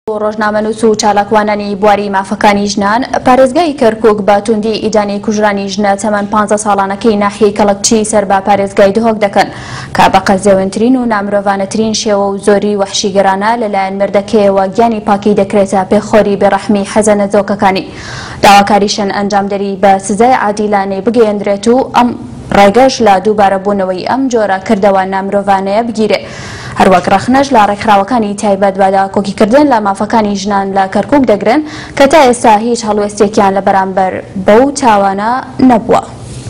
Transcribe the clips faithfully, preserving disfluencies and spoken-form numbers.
ڕۆژنامەنووس و چالاکوانانی بواری مافەکانی ژنان پارێزگای کەرکووک بە توندی ئیدانی کوژرانی ژنە تەمەن پانزە ساڵانەکەی ناحیەی کەڵکچی سەر بە پارێزگای دهۆک دەکەن کە بە قەرزەوەنترین و نامرۆڤانەترین شێوە و زۆری وەحشیگەرانە لەلایەن مردەکەیەوە گیانی پاکی دەکرێتە پێخۆری بێڕەحمی حەزەنە زۆکەکانی. داواکاریشان ئەنجامدەری بە سزای عادیلانەی بگەیەندرێت و ئەم ڕێگەش لە دووبارەبوونەوەی ئەم جۆرە کردەوە نامرۆڤانەیە بگیرێت. هەروەک ڕەخنەش لە ڕێکخراوەکانی تایبەت بەدا کۆکیکردن لە مافەکانی ژنان لە کەرکووک دەگرن کە تا ئێستا هیچ هەڵوێستێکیان لە بەرامبەر بەو تاوانە نەبووە.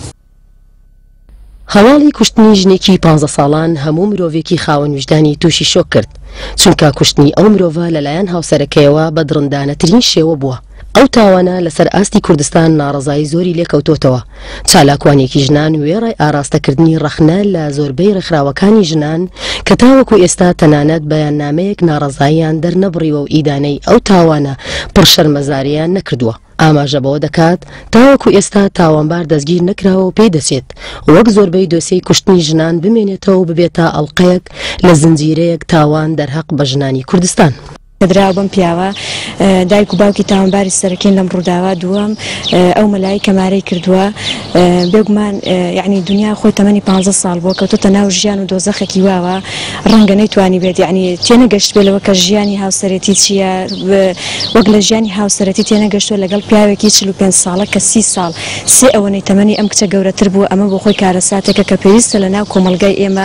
هەواڵی کوشتنی ژنێکی پانزە ساڵان هەموو مرۆڤێکی خاوەن وجدانی تووشی شۆک کرد چونکە کوشتنی ئەو مرۆڤە لەلایەن هاوسەرەکەیەوە بە درندانەترین شێوە بووە. ئەو تاوانە لەسەر ئاستی کوردستان ناڕزایی زۆری لێکەوتۆتەوە. چالاکوانێکی ژنان وێڕای ئاراستەکردنی ڕەخنە لە زۆربەی ڕێکخراوەکانی ژنان کە تاوەکو ئێستا تەنانەت بەیاننامەیەک ناڕزاییان دەرنەبڕیوە و ئیدانەی ئەو تاوانە پڕشەرمەزاریان نەکردووە. ئاماژە بەوە دەکات تاوەکو ئێستا تاوانبار دەستگیر نەکراوە و پێی دەچێت وەک زۆربەی دۆسیەی کوشتنی ژنان بمێنێتەوە و ببێتە ئەڵقەیەک لە زنجیرەیەک تاوان دەرهەق بە ژنانی کوردستان. دراو بەم پیاوە دایک و باوکی تاوانباری سەرەکەین لەم ڕووداوە دووەم ئەو مەلای کەمارەی کردووە بێگومان یعنی دنیا خۆی تەمەنی پانزە ساڵ بووە کەوتۆتە ناو ژیان و دۆزەخێکی واوە ڕەنگە نەیتوانی بێت یعنی تێنەگەشت بێتەوە کە ژیانی هاوسەرەتی چییە وەک لە ژیانی هاوسەرەتی تێنەگەشتوە لەگەڵ پیاوێکی چل و پێنج ساڵە کە سی ساڵ سێ ئەوەنەی تەمەنی ئەم کچە گەورەتر بوو ئەمە بۆ خۆی کارەساتێکە کە پێویستە لە ناو کۆمەلگای ئێمە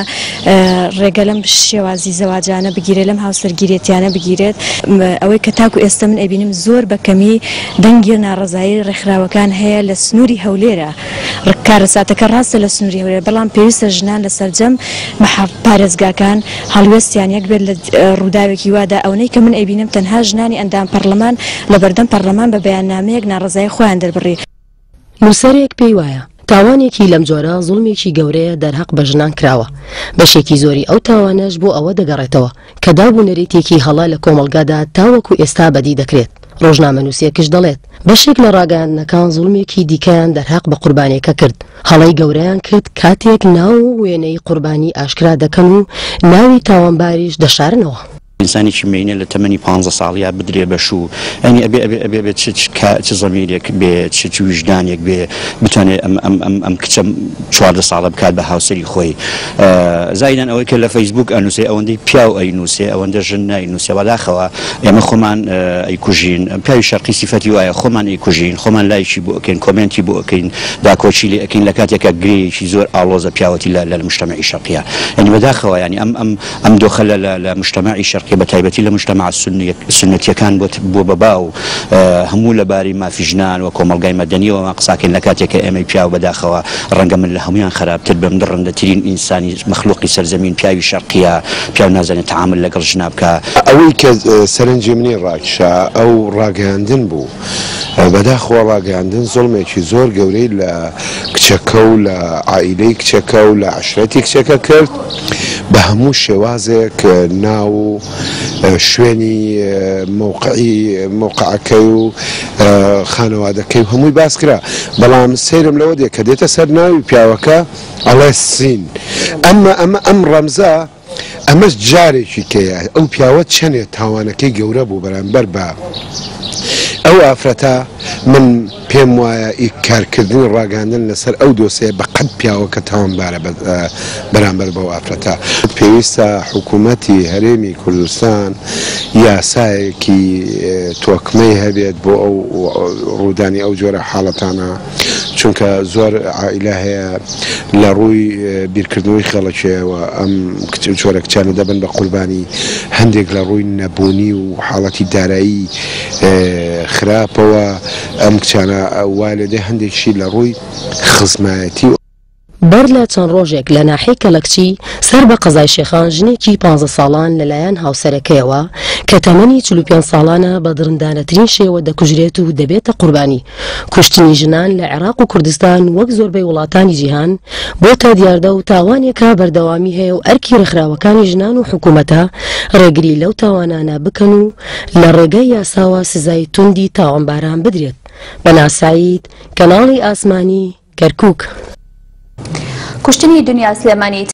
ڕێگە لەم شێوازی زەواجانە بگیرێت لەم هاوسەرگیرێتیانە بگیرێت. ئەوەی کە تاکو ئێستا من ئەبینم زۆر بەکەمی دەنگی ناڕزایی ڕێکخراوەکان هەیە لە سنووری هەولێرە کارەساتەکە ڕاستە لە سنووری هەولێر بەڵام پێویستە ژنان لە سەرجەم پارێزگاکان هەڵوێستیان یەک بێت لە ڕووداوێکی وادا ئەوەی کە من ئەبینم تەنها ژنانی ئەندام پەرلەمان لە بەردەم پەرلەمان بە بەیاننامەیەک ناڕزایی خۆیان دەربڕی. نووسەرێک پێی وایە تاوانێکی لەم جۆرە زوڵمێکی گەورەیە دەرهەق بە ژنان کراوە. بەشێکی زۆری ئەو تاوانەش بۆ ئەوە دەگەڕێتەوە کە دابوونەرێتێکی هەڵا لە کۆمەڵگادا تاوەکو ئێستا بەدی دەکرێت. ڕۆژنامەنووسیەکەش دەڵێت بەشێک لە ڕاگەیاندنەکان زوڵمێکی دیکەیان دەرهەق بە قوربانیەکە کرد. هەڵەی گەورەیان کرد کاتێک ناو وێنەی قوربانی ئاشکرا دەکەن و ناوی تاوانباریش دەشارنەوە. ئینسانێکی مینە لە تەمەنی پانزە ساڵیا بدرێ بە شوو ئەنی ئەبێ ئەبێ ئەبێ بێت چ زەمیرێک بێ چ وجدانێک بێ بتوانێت ئەم کچە چواردە ساڵە بکات بە هاوسەری خۆی. زایدان ئەوەی کە لە فەیسبوک ئەنووسێ ئەوەندەی پیاو ئەینووسێ ئەوەندە ژن ناینووسێ وەداخەوە ئێمە خۆمان ئەیکوژین پیاوی شەرقی سیفەتی وایە خۆمان ئەیکوژین خۆمان لایکی بۆ ئەکەین کۆمنتی بۆ ئەکەین داکۆچی لێ ئەکەین لە کاتێکە گرێیەکی زۆر ئاڵۆزە پیاوەتی لە مجتەمەعی شەرقیە ینی بەداخەوە ینی ئەم ئەم ئەم دۆخە لە مجتەمەعی شەرقی بەتایبەتی لە مجتەمەع سنەتیەکان بۆ بەبا و هەموو لەباری مافی ژنان و کۆمەڵگای مەدەنیەوە ما قساکەین لە کاتێکە ئێمەی پیاو بەداخەوە ڕەنگە من لە هەمویان خراپتر بم ڕەندەترین ئینسانی مەخلوقی سەرزەمین پیاوی شەرقیە پیاو نازانێت تەعامل لەگەڵ ژنا بکە. ئەوەی کە سەرنجی منی ڕاکشا ئەو ڕاگەیاندن بوو بەداخەوە ڕاگەیاندن زوڵمێکی زۆر گەورەی لە کچەکە و لە عائیلەی کچەکە و لە عەشرەتی کچەکە کرد بە هەموو شێوازێک ناو شوێنی موقعی موقعەکەی و خانەوادەکەی و هەمووی باس کرا بەڵام سەیرم لەوە دێ کە دێتە سەر ناوی پیاوەکە ئەڵێ سین ئەمە ئەمە ئەم ڕەمزە ئەمەش جارێکی کەیە ئەو پیاوە چەندێک تاوانەکەی گەورە بوو بەرامبەر بە ئەو ئافرەتە من پێم وایە کارکردنی ڕاگەاندن لەسەر ئەو دۆسەیە بە قەت پیاوەکە تاوانبارە بەرامبەر بەو ئافرەتە. پێویستە حکوومەتی هەرێمی کوردستان یاسایەکی تۆکمەی هەبێت بۆ ئەو ڕوودانی ئەو جۆرە حاڵەتانە چونکە زۆر عائیلە هەیە لە ڕووی بیرکردنەوەی خەڵکیەوە ئەم جۆرە کچانە دەبن بە قوربانی هەندێک لە ڕووی نەبوونی و حاڵەتی دارایی خراپەوە ئەم کچانە والدێ هەندێکشی لە ڕووی خزمایەتی. بەر لە چەند ڕۆژێک لە ناحیەی کەڵکچی سەر بە قەزای شێخان ژنێکی پانزە ساڵان لەلایەن هاوسەرەکەیەوە کە تەمەنی چل و پێنج ساڵانە بە درندانەترین شێوە دەکوژرێت و دەبێتە قوربانی. کوشتنی ژنان لە عێراق و کوردستان وەک زۆربەی وڵاتانی جیهان بۆتە دیاردە و تاوانێکە بەردەوامی هەیە و ئەرکی ڕێکخراوەکانی ژنان و حکوومەتە ڕێگری لەو تاوانانە بکەن و لە ڕێگەی یاساوە سزای توندی تاوانباران بدرێت. بە ناسایید کەناڵی ئاسمانی کەرکووک. کوشتنی دنیا سلێمانی